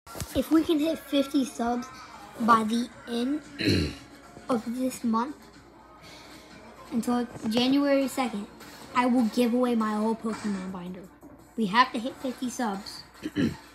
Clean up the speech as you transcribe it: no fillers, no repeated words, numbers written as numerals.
If we can hit 50 subs by the end of this month, until January 2nd, I will give away my old Pokemon binder. We have to hit 50 subs.